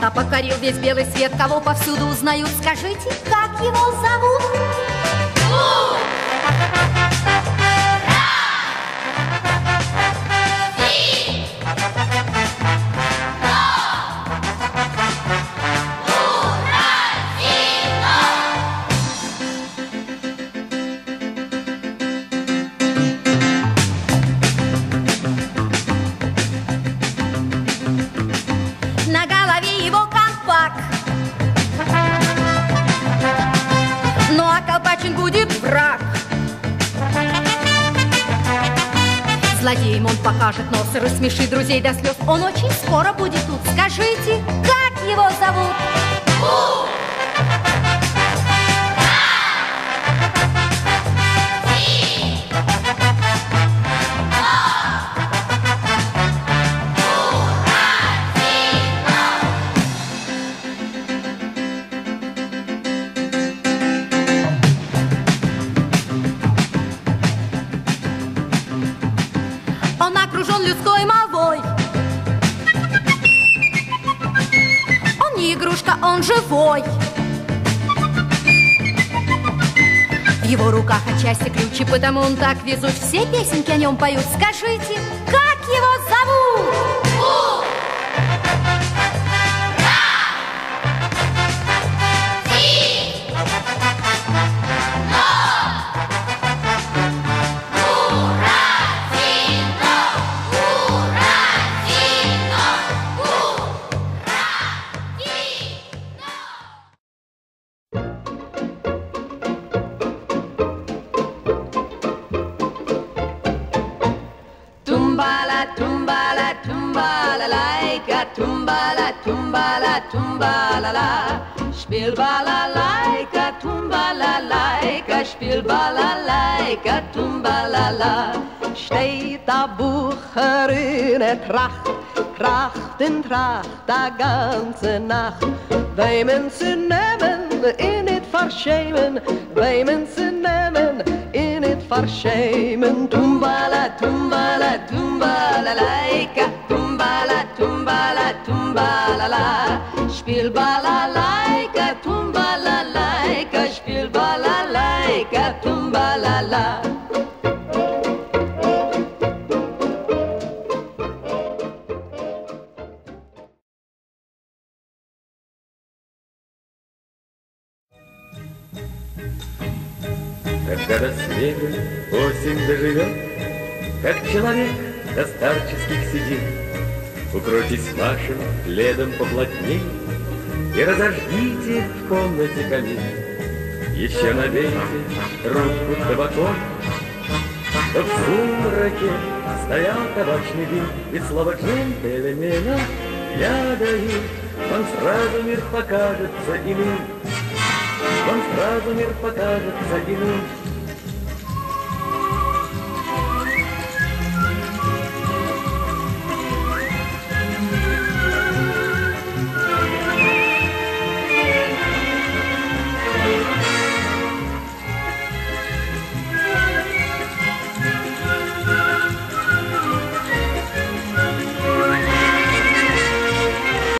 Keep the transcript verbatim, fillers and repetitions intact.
Когда покорил весь белый свет, кого повсюду узнают, скажите, как его зовут? Злодеем он покажет нос и рассмешит друзей до слез. Он очень скоро будет тут. Скажите, как его зовут? Он окружен людской молвой. Он не игрушка, он живой. В его руках отчасти ключи, потому он так везуч. Все песенки о нем поют. Скажите, как его зовут? Tumbala, tumbala, laika, tumbala, tumbala, tumbala, la. Spiel balalaika, tumbala, laika, spiel balalaika, tumbala, la. Steht der Bucher in der Tracht, Tracht in Tracht, die ganze Nacht. Weimen zu nehmen, in it verschämen, weimen zu nehmen, in it verschämen. Tumbala, tumbala, tumbala, laika, tumbala, tumbala, tumbala, la. Spiel balalaika, tumbala, laika, spiel balalaika, tumbala, la. Когда до снега осень доживет, как человек до старческих седин, укройтесь вашим пледом поплотней и разожгите в комнате камин. Еще набейте трубку табаком, чтоб в сумраке стоял табачный дым. Ведь слово джентльмена я даю, вам сразу мир покажется иным. Вам сразу мир покажется иным.